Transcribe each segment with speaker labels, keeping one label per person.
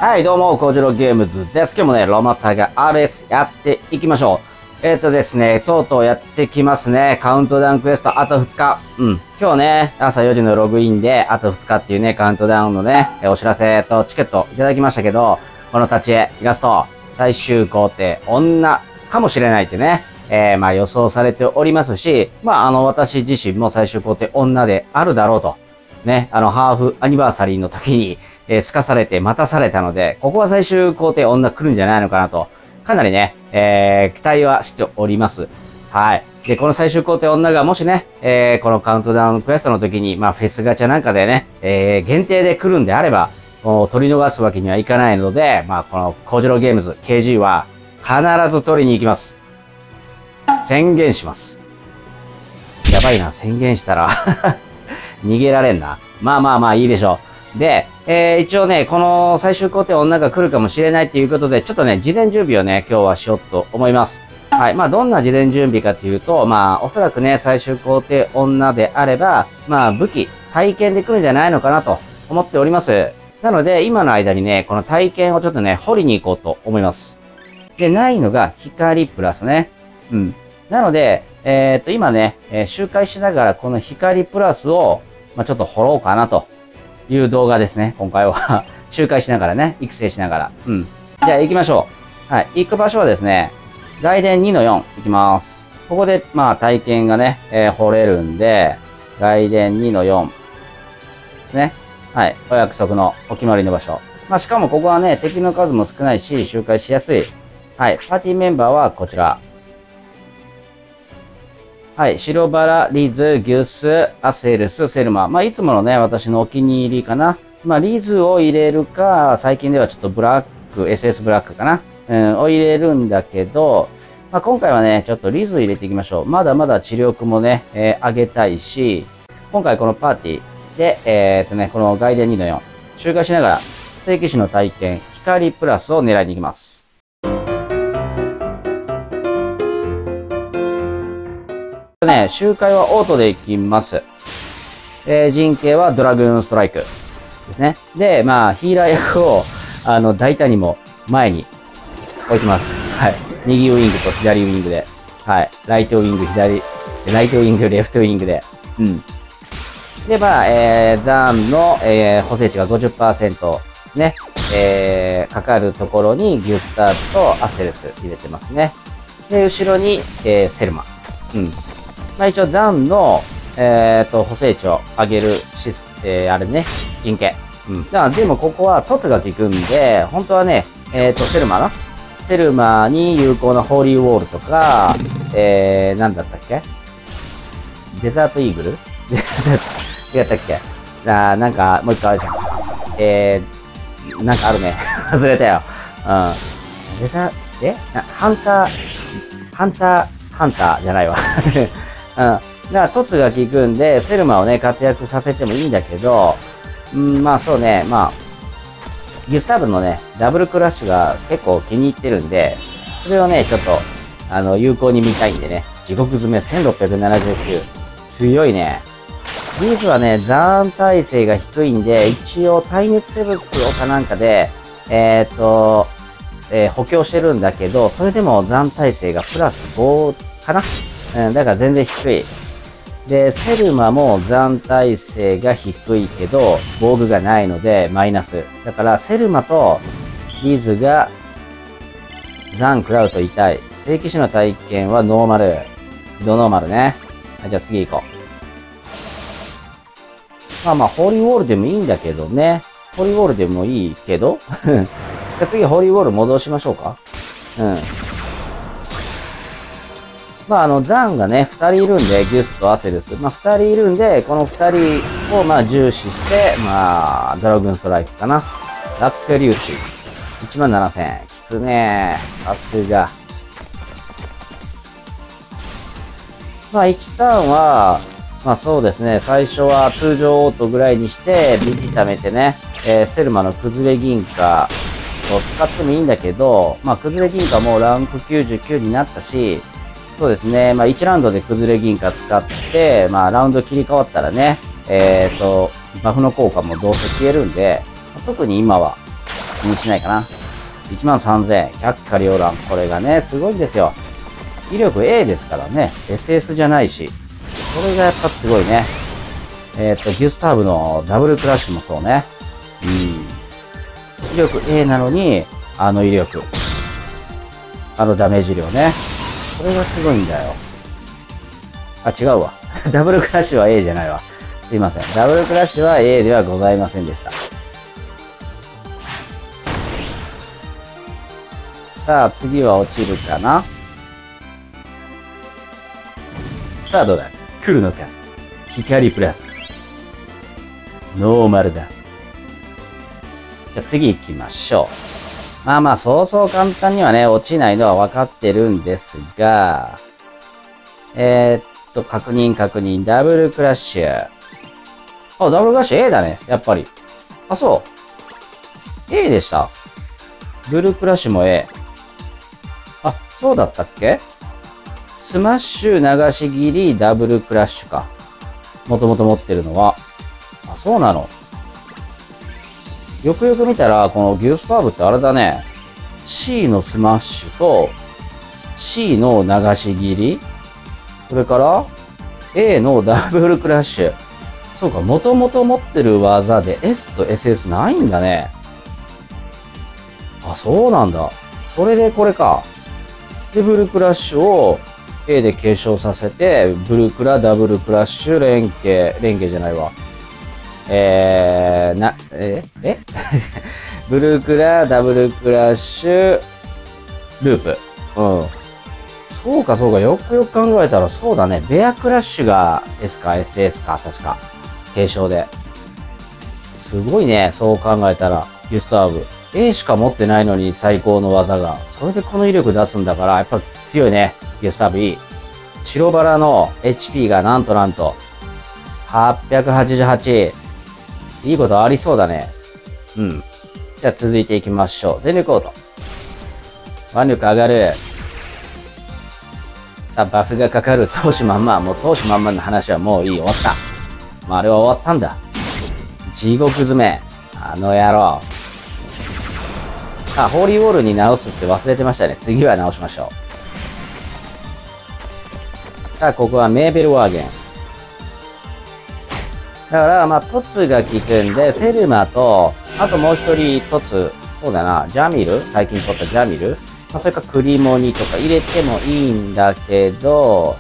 Speaker 1: はい、どうも、コジロゲームズです。今日もね、ロマサガ RS やっていきましょう。ですね、とうとうやってきますね。カウントダウンクエスト、あと2日。今日ね、朝4時のログインで、あと2日っていうね、カウントダウンのね、お知らせとチケットいただきましたけど、この立ち絵、イラスト、最終工程、女かもしれないってね、予想されておりますし、私自身も最終工程女であるだろうと。ね、ハーフアニバーサリーの時に、すかされて待たされたので、ここは最終工程女来るんじゃないのかなと、かなりね、期待はしております。はい。で、この最終工程女がもしね、このカウントダウンクエストの時に、フェスガチャなんかでね、限定で来るんであれば、もう取り逃すわけにはいかないので、このコジロゲームズ KG は必ず取りに行きます。宣言します。やばいな、宣言したら逃げられんな。いいでしょう。で、一応ね、この最終工程女が来るかもしれないということで、ちょっとね、事前準備をね、今日はしようと思います。はい。どんな事前準備かというと、おそらくね、最終工程女であれば、武器、体験で来るんじゃないのかなと思っております。なので、今の間にね、この体験をちょっとね、掘りに行こうと思います。で、ないのが光プラスね。なので、今ね、周回しながらこの光プラスを、ちょっと掘ろうかなという動画ですね。今回は周回しながらね、育成しながら。じゃあ行きましょう。はい。行く場所はですね、外伝2の4行きます。ここで、体験がね、掘れるんで、外伝2の4ですね。はい。お約束のお決まりの場所。しかもここはね、敵の数も少ないし、周回しやすい。はい。パーティーメンバーはこちら。はい。白バラ、リズ、ギュス、アセルス、セルマ。いつものね、私のお気に入りかな。リズを入れるか、最近ではちょっとブラック、SS ブラックかな。を入れるんだけど、今回はね、ちょっとリズ入れていきましょう。まだまだ知力もね、上げたいし、今回このパーティーで、この外伝2の4、周回しながら、聖騎士の体験、光プラスを狙いに行きます。ね、周回はオートで行きます。陣形はドラグーンストライクですね。で、ヒーラー役を、大胆にも前に置いてます。はい。右ウィングと左ウィングで。はい。ライトウィング、ライトウィング、レフトウィングで。で、ザンの、補正値が 50% ね、かかるところにギュスターとアセルス入れてますね。で、後ろに、セルマ。一応、ザンの、補正値を上げるあれね、陣形。でも、ここは、凸が効くんで、本当はね、セルマに有効なホーリーウォールとか、なんだったっけデザートイーグル違ったっけなんか、もう一個あるじゃん。なんかあるね。忘れたよ。ハンターじゃないわ。だから凸が効くんで、セルマをね、活躍させてもいいんだけど、そうね、ギュスターブのね、ダブルクラッシュが結構気に入ってるんで、それをね、ちょっと、有効に見たいんでね、地獄詰め1679。強いね。リーズはね、ザーン耐性が低いんで、一応耐熱手袋かなんかで、補強してるんだけど、それでもザーン耐性がプラス5かな。だから全然低い。で、セルマも残耐性が低いけど、防具がないのでマイナス。だから、セルマとリズが残食らうと痛い。聖騎士の体験はノーマル。ドノーマルね。じゃあ次行こう。ホーリーウォールでもいいんだけどね。ホーリーウォールでもいいけど。じゃあ次、ホーリーウォール戻しましょうか。ザンがね、2人いるんで、ギュスとアセルス。2人いるんで、この2人を重視して、ドラグーンストライクかな。ラックリューチ。17000。効くねさすが。1ターンは、そうですね、最初は通常オートぐらいにして、ビビ貯めてね、セルマの崩れ銀貨を使ってもいいんだけど、崩れ銀貨もランク99になったし、そうですね。1ラウンドで崩れ銀貨使って、ラウンド切り替わったらね、バフの効果もどうせ消えるんで、特に今は気にしないかな。13000、百花繚乱。これがね、すごいんですよ。威力 A ですからね。SS じゃないし。これがやっぱすごいね。ギュスターブのダブルクラッシュもそうね。威力 A なのに、あの威力。あのダメージ量ね。これがすごいんだよ。あ、違うわ。ダブルクラッシュは A じゃないわ。すいません。ダブルクラッシュは A ではございませんでした。さあ、次は落ちるかな。さあ、どうだ来るのか光プラス。ノーマルだ。じゃあ次行きましょう。まあまあ、そうそう簡単にはね、落ちないのは分かってるんですが、確認。ダブルクラッシュ。あ、ダブルクラッシュ A だね。やっぱり。あ、そう。A でした。ブルークラッシュも A。あ、そうだったっけ？スマッシュ、流し切り、ダブルクラッシュか。もともと持ってるのは。あ、そうなの。よくよく見たら、このギュスターブってあれだね。C のスマッシュと、C の流し切り、それから、A のダブルクラッシュ。そうか、もともと持ってる技で S と SS ないんだね。あ、そうなんだ。それでこれか。で、ブルクラッシュを A で継承させて、ブルクラ、ダブルクラッシュ、連携じゃないわ。ブルクラ、ダブルクラッシュ、ループ。うん。そうか、よくよく考えたらそうだね。ベアクラッシュが S か SS か、確か。継承で。すごいね、そう考えたら。ギュスターブ。A しか持ってないのに最高の技が。それでこの威力出すんだから、やっぱ強いね。ギュスターブいい。白バラの HP がなんと、888。いいことありそうだね。うん。じゃあ続いていきましょう。全力オート。腕力上がる。さあ、バフがかかる。闘志満々。もう闘志満々の話はもういい。終わった。まあ、あれは終わったんだ。地獄詰め。あの野郎。あ、ホーリーウォールに直すって忘れてましたね。次は直しましょう。さあ、ここはメーベルワーゲン。だから、まあ、トツが効くんで、セルマと、あともう一人トツ、そうだな、ジャミル最近取ったジャミルまあ、それからクリモニとか入れてもいいんだけど、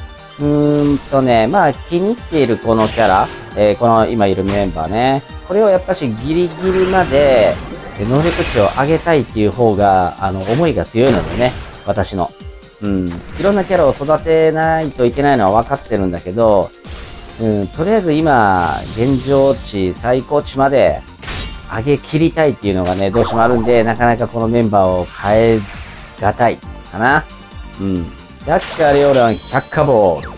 Speaker 1: まあ、気に入っているこのキャラ、この今いるメンバーね。これをやっぱしギリギリまで、能力値を上げたいっていう方が、思いが強いのでね、私の。いろんなキャラを育てないといけないのは分かってるんだけど、とりあえず今、現状値、最高値まで上げ切りたいっていうのがね、どうしてもあるんで、なかなかこのメンバーを変えがたいかな。百花繚乱百花ボール。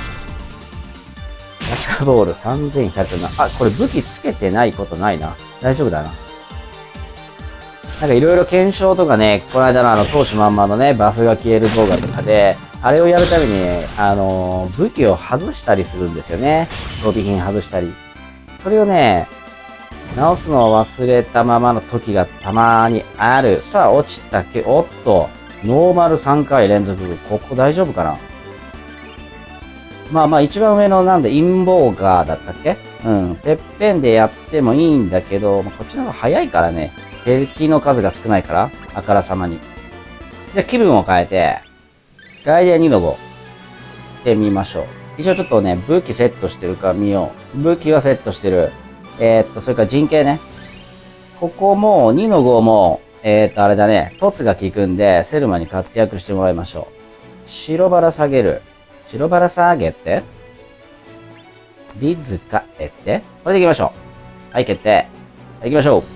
Speaker 1: 百花ボール3100な。あ、これ武器つけてないことないな。大丈夫だな。なんかいろいろ検証とかね、この間の闘志満々のね、バフが消える動画とかで、あれをやるために、武器を外したりするんですよね。装備品外したり。それをね、直すのを忘れたままの時がたまにある。さあ、落ちたけ、おっと、ノーマル3回連続。ここ大丈夫かな？まあまあ、一番上のなんで、インボーガーだったっけ？てっぺんでやってもいいんだけど、こっちの方が早いからね。敵の数が少ないから、あからさまに。じゃあ、気分を変えて、ガイデア2の5。ってみましょう。一応ちょっとね、武器セットしてるか見よう。武器はセットしてる。それから陣形ね。ここも、2の5も、あれだね、凸が効くんで、セルマに活躍してもらいましょう。白バラ下げる。白バラ下げて、リズカえて、これでいきましょう。はい、決定。行きましょう。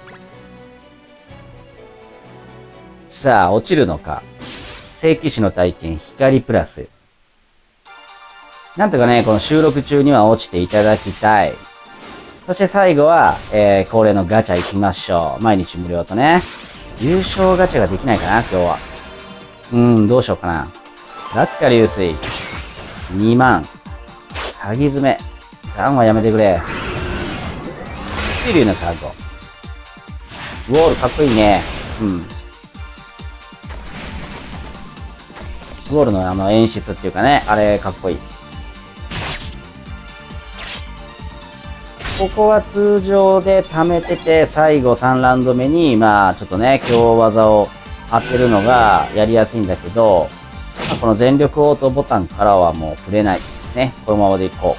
Speaker 1: さあ、落ちるのか。聖騎士の体験、光プラス。なんとかね、この収録中には落ちていただきたい。そして最後は、恒例のガチャ行きましょう。毎日無料とね。優勝ガチャができないかな、今日は。どうしようかな。ラッカ流水。2万。鍵詰め。3はやめてくれ。水流のカード。 ウォールかっこいいね。うん。ウォールの演出っていうかね、あれかっこいい。ここは通常で貯めてて、最後3ラウンド目に、まあ、ちょっとね、強技を当てるのがやりやすいんだけど、まあ、この全力オートボタンからはもう触れない。ね、このままでいこ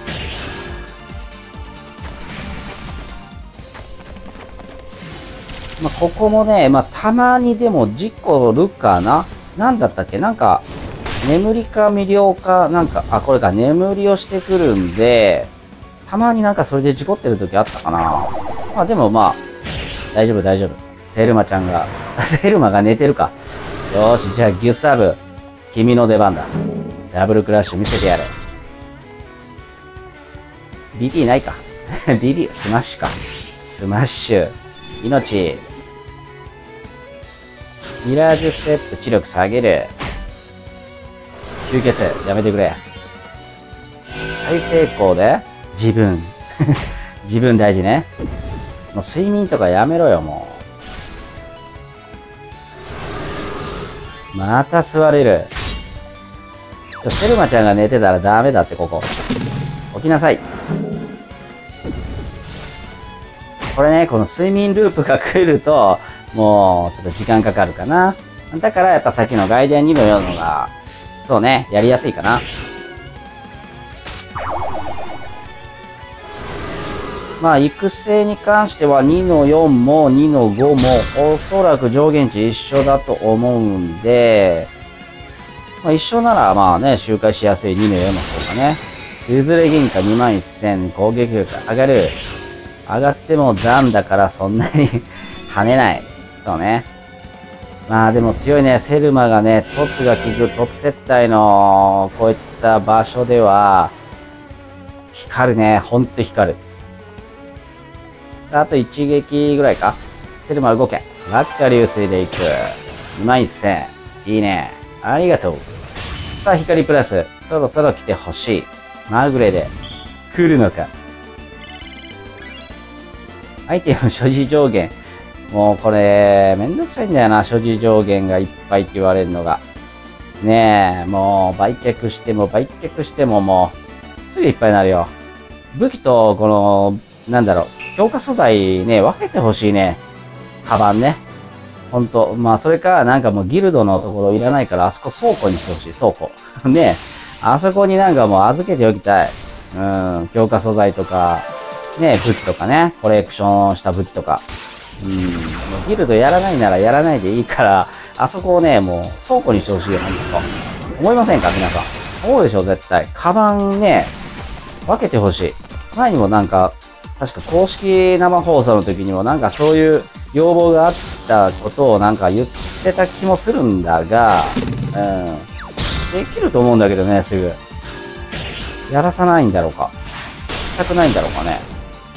Speaker 1: う。まあ、ここもね、まあ、たまにでも事故るかな。なんだったっけなんか、眠りか魅了か、なんか、あ、これか、眠りをしてくるんで、たまになんかそれで事故ってる時あったかな。まあでもまあ、大丈夫大丈夫。セルマちゃんが、セルマが寝てるか。よーし、じゃあギュスターブ、君の出番だ。ダブルクラッシュ見せてやれ。BT ないか。BT、スマッシュか。スマッシュ。命。ミラージュステップ、知力下げる。吸血、やめてくれ。再成功で自分。自分大事ね。もう睡眠とかやめろよ、もう。また座れる。セルマちゃんが寝てたらダメだって、ここ。起きなさい。これね、この睡眠ループが来ると、もう、ちょっと時間かかるかな。だから、やっぱさっきのガイデン2のようなのが、そうね、やりやすいかな。まあ、育成に関しては2の4も2の5もおそらく上限値一緒だと思うんで、まあ、一緒ならまあね、周回しやすい2の4の方がね。譲れ銀貨21000攻撃力上がる。上がっても残だからそんなに跳ねない。そうね。まあでも強いね。セルマがね、凸が効く凸接待のこういった場所では、光るね。ほんと光る。さあ、あと一撃ぐらいか。セルマ動け。ラッカ流水でいく。21000。いいね。ありがとう。さあ、光プラス。そろそろ来てほしい。まぐれで。来るのか。アイテム所持上限。もうこれ、めんどくさいんだよな。所持上限がいっぱいって言われるのが。ねえ、もう売却してももう、すぐいっぱいになるよ。武器と、この、なんだろう、強化素材ね、分けてほしいね。カバンね。ほんと。まあ、それか、なんかもうギルドのところいらないから、あそこ倉庫にしてほしい、倉庫。ねあそこになんかもう預けておきたい。うん、強化素材とか、ね武器とかね、コレクションした武器とか。もうギルドやらないならやらないでいいから、あそこをね、もう倉庫にしてほしいよ、ほんと。思いませんか皆さん。思うでしょ、絶対。カバンね、分けてほしい。前にもなんか、確か公式生放送の時にもなんかそういう要望があったことをなんか言ってた気もするんだが、できると思うんだけどね、すぐ。やらさないんだろうか。したくないんだろうかね。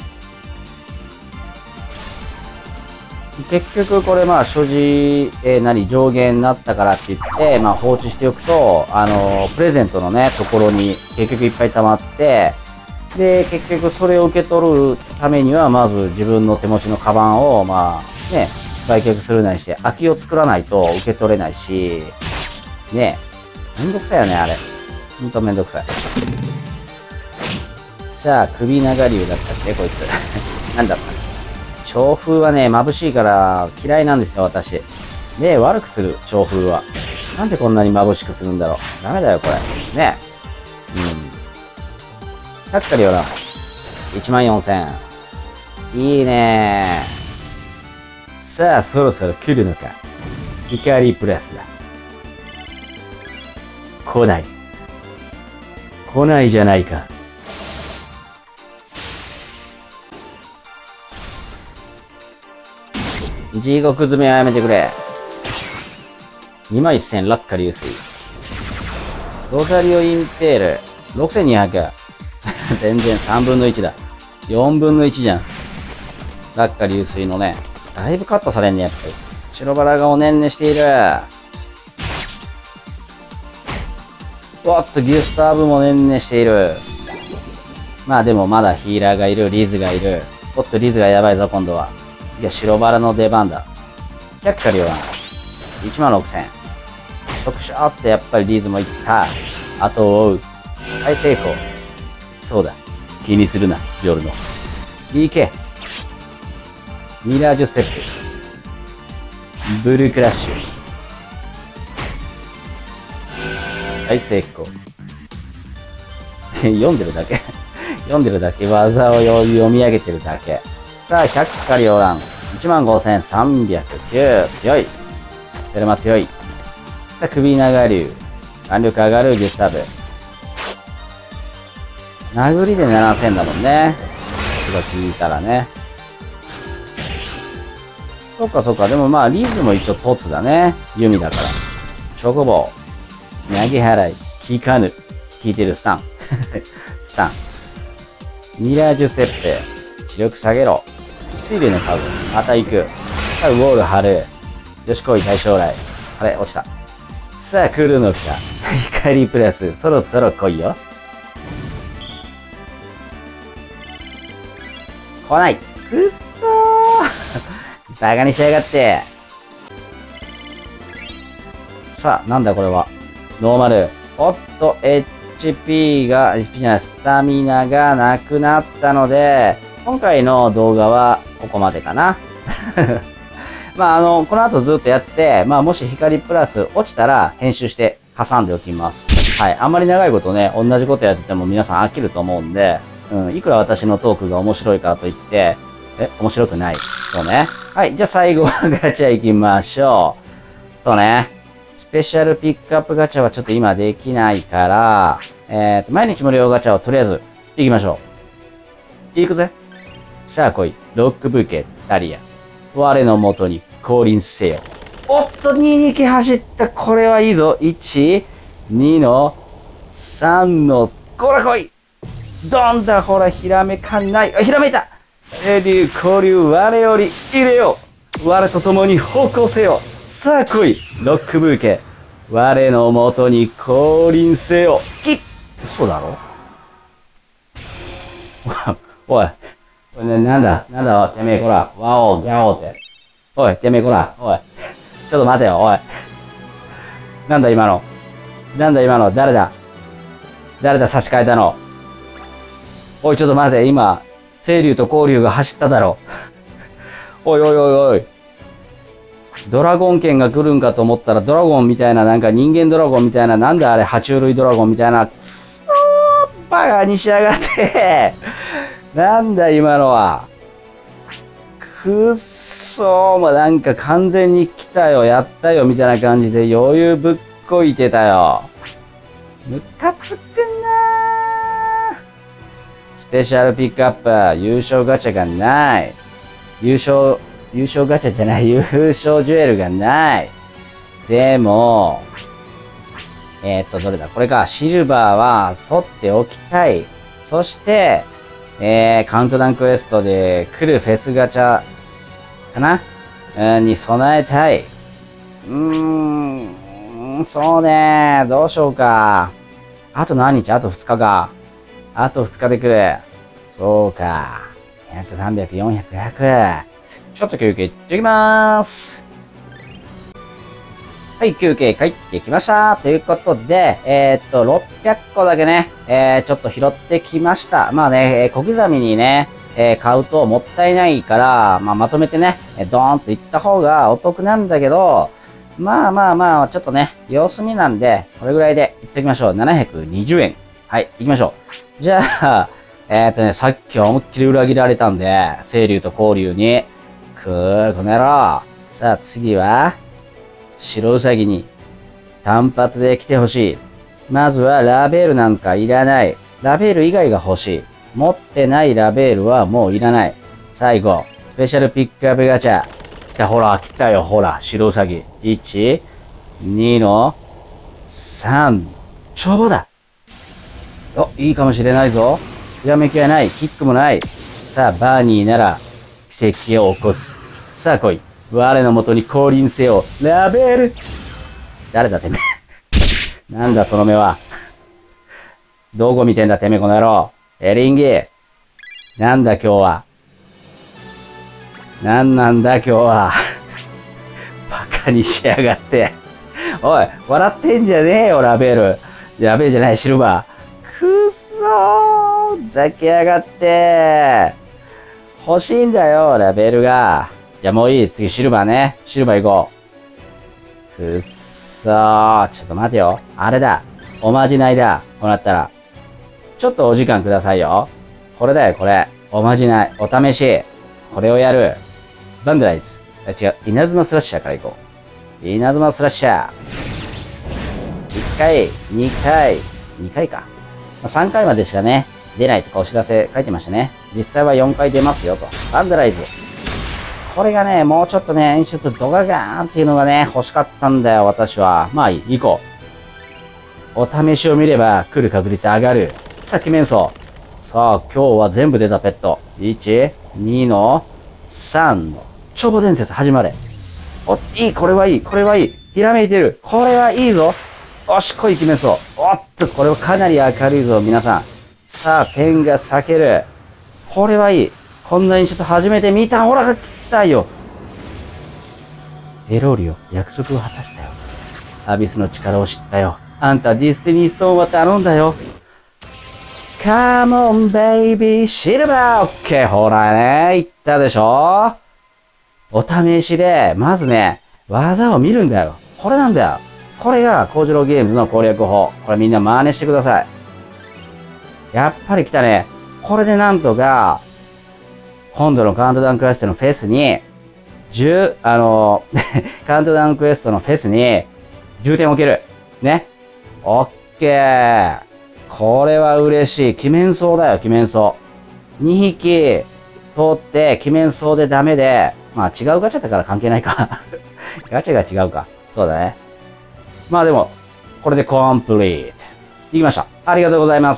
Speaker 1: 結局これまあ所持、上限になったからって言って、まあ放置しておくと、プレゼントのね、ところに結局いっぱい溜まって、で、結局それを受け取るためには、まず自分の手持ちのカバンを、まあ、ね、売却するなりして、空きを作らないと受け取れないし、ね、めんどくさいよね、あれ。ほんとめんどくさい。さあ、首長竜だったっけ、こいつ。なんだった。調風はね、眩しいから嫌いなんですよ、私。目悪くする、調風は。なんでこんなに眩しくするんだろう。ダメだよ、これ。ね。100カリよな。14000。いいねー。さあ、そろそろ来るのか。光プラスだ。来ない。来ないじゃないか。地獄詰めはやめてくれ。21000ラッカ流水。ロザリオインペール。6200。全然3分の1だ。4分の1じゃん。ラッカ流水のね。だいぶカットされんね、やっぱり。白バラがおねんねしている。おっと、ギュスターブもねんねしている。まあでもまだヒーラーがいる、リズがいる。おっと、リズがやばいぞ、今度は。 次は白バラの出番だ。却下量は16,000。特殊あってやっぱりリーズもいった。後を追う。はい、成功。そうだ。気にするな、ジョルノ。DK。ミラージュステップ。ブルークラッシュ。はい、成功。読んでるだけ読んでるだけ。技を読み上げてるだけ。さあ、百花繚乱。15,309。強い。ベルマ強い。さあ、首長竜。眼力上がるギュスタブ。殴りで7,000だもんね。すごい聞いたらね。そっかそっか。でもまあ、リーズも一応凸だね。弓だから。チョコボー。投げ払い。効かぬ。効いてるスタン。スタン。ミラージュステップ。知力下げろ。水流のカード。また行く。さあ、ウォール張る。よし来い、大将来。あれ、落ちた。さあ、来るのか。光プラス。そろそろ来いよ。来ない。くっそー。バカにしやがって。さあ、なんだこれは。ノーマル。おっと、HP が、HP じゃない、スタミナがなくなったので、今回の動画はここまでかな。まあ、この後ずっとやって、まあ、もし光プラス落ちたら編集して挟んでおきます。はい。あんまり長いことね、同じことやってても皆さん飽きると思うんで、いくら私のトークが面白いからといって、面白くない。そうね。はい。じゃあ最後はガチャ行きましょう。そうね。スペシャルピックアップガチャはちょっと今できないから、毎日無料ガチャをとりあえず行きましょう。行くぜ。さあ来い。ロックブーケ、ダリア。我の元に降臨せよ。おっと、2匹走った。これはいいぞ。1、2の、3の、こら来い。どんだ、ほら、ひらめかない。あ、ひらめいた。清流、交流、我より入れよう。我と共に奉公せよ。さあ来い。ロックブーケ。我の元に降臨せよ。嘘だろおい。なんだ、てめえ、こら。ワオ、ギャオって。おい、てめえ、こら。おい。ちょっと待てよ、おい。なんだ今の。誰だ差し替えたの。おい、ちょっと待て、今、清流と光流が走っただろ。おい。ドラゴン剣が来るんかと思ったら、ドラゴンみたいな、なんか人間ドラゴンみたいな、なんだあれ、爬虫類ドラゴンみたいな、くそー、バカにしやがって。なんだ今のは。くっそー、もうなんか完全に来たよ、やったよ、みたいな感じで余裕ぶっこいてたよ。ムカつくなー。スペシャルピックアップ、優勝ガチャがない。優勝ガチャじゃない、優勝ジュエルがない。でも、どれだこれか、シルバーは取っておきたい。そして、カウントダウンクエストで来るフェスガチャかなに備えたい。そうねどうしようか。あと何日あと2日か。あと2日で来る。そうか。200、300、400、100。ちょっと休憩いってきまーす。はい、休憩帰ってきました。ということで、600個だけね、ちょっと拾ってきました。まあね、小刻みにね、買うともったいないから、まとめてね、ドーンといった方がお得なんだけど、まあ、ちょっとね、様子見なんで、これぐらいでいっておきましょう。720円。はい、行きましょう。じゃあ、さっきは思いっきり裏切られたんで、清流と光流に、この野郎。さあ、次は、白ウサギに単発で来てほしい。まずはラベールなんかいらない。ラベール以外が欲しい。持ってないラベールはもういらない。最後、スペシャルピックアップガチャ。来た、ほら、来たよ、ほら、白ウサギ。1、2の、3、帳簿だ。お、いいかもしれないぞ。ひらめきはない。キックもない。さあ、バーニーなら、奇跡を起こす。さあ来い。我の元に降臨せよ。ラベール。誰だてめえ。なんだその目は。どこ見てんだてめえこの野郎。エリンギ。なんだ今日は。 なんなんだ今日は。バカにしやがって。おい、笑ってんじゃねえよ、ラベル。やべえじゃない、シルバー。くっそー。ふざけやがって。欲しいんだよ、ラベルが。じゃあもういい。次、シルバーね。シルバー行こう。くっそー。ちょっと待てよ。あれだ。おまじないだ。こうなったら。ちょっとお時間くださいよ。これだよ、これ。おまじない。お試し。これをやる。バンドライズ。違う。稲妻スラッシャーから行こう。稲妻スラッシャー。1回、2回、2回か。3回までしかね、出ないとかお知らせ書いてましたね。実際は4回出ますよと。バンドライズ。これがね、もうちょっとね、演出ドガガーンっていうのがね、欲しかったんだよ、私は。まあいい、行こう。お試しを見れば来る確率上がる。さっき面相。さあ、今日は全部出たペット。1、2の、3の、消防伝説始まれ。お、いい、これはいい、これはいい。ひらめいてる。これはいいぞ。おし、来い、決めそう。おっと、これはかなり明るいぞ、皆さん。さあ、点が裂ける。これはいい。こんな演出初めて見た。ほら、来たよ。エローリオ、約束を果たしたよ。アビスの力を知ったよ。あんた、ディスティニーストーンは頼んだよ。カモン、ベイビー、シルバー、オッケー、ほらね、言ったでしょ。お試しで、まずね、技を見るんだよ。これなんだよ。これが、コウジローゲームズの攻略法。これみんな真似してください。やっぱり来たね。これでなんとか、今度のカウントダウンクエストのフェスに、カウントダウンクエストのフェスに、重点を置ける。ね。オッケー。これは嬉しい。鬼面草だよ、鬼面草。2匹、通って、鬼面草でダメで、まあ違うガチャだから関係ないか。ガチャが違うか。そうだね。まあでも、これでコンプリート。できました。ありがとうございます。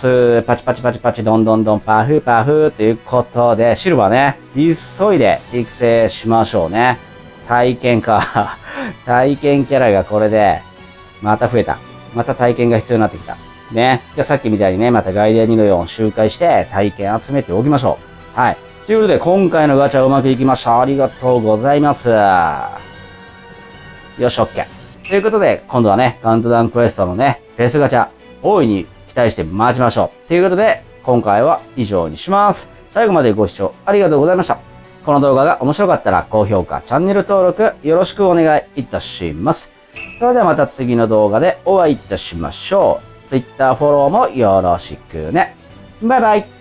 Speaker 1: パチパチパチパチ、どんどんどん、パフパフということで、シルバーね、急いで育成しましょうね。体験か。体験キャラがこれで、また増えた。また体験が必要になってきた。ね。じゃあさっきみたいにね、またガイデア2の4を周回して体験集めておきましょう。はい。ということで、今回のガチャうまくいきました。ありがとうございます。よし、OK。ということで、今度はね、カウントダウンクエストのね、フェスガチャ、大いに期待して待ちましょう。ということで、今回は以上にします。最後までご視聴ありがとうございました。この動画が面白かったら、高評価、チャンネル登録、よろしくお願いいたします。それではまた次の動画でお会いいたしましょう。Twitter フォローもよろしくね。バイバイ。